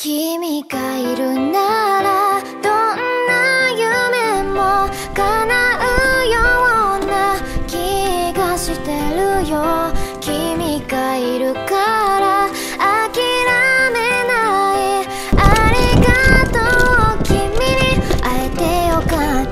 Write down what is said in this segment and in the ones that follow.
君がいるならどんな夢も叶うような気がしてるよ。君がいるから諦めない。ありがとう、君に会えてよかった。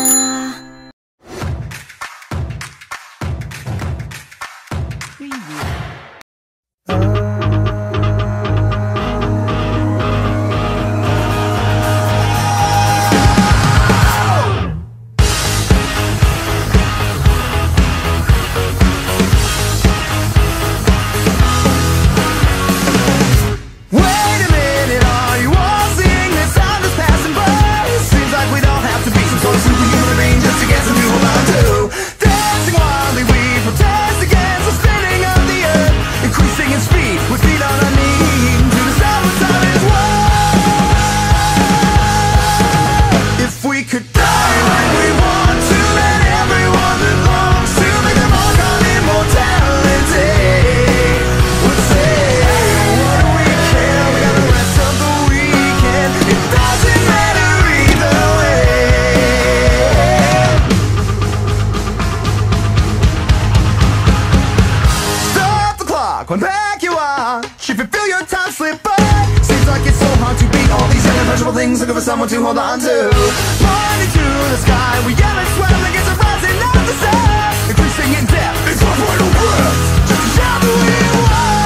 When back you are, she fulfill your time slip by. Seems like it's so hard to beat all these irreversible things, looking for someone to hold on to. Pointing to the sky, we yell and swell against the rising of the sun. Increasing in depth, it's our final breath, just to shout who we want.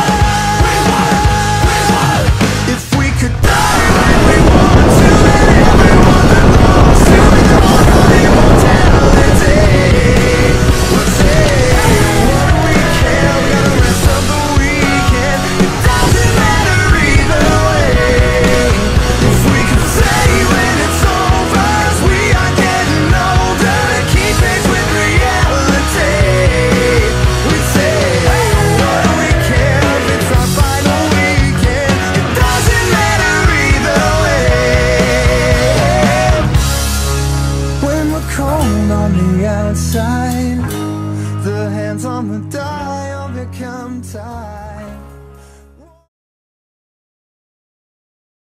If we could die like we want to, let everyone that belongs to make them all on immortality. We'll say, what do we care? We gotta rest of the weekend. It doesn't matter either way. If we could say when it's over, as we are getting older, to keep pace with reality. We'd say, what do we care if it's our final weekend? It doesn't matter either way. When we're cold on the outside, the hands on the dial become tight.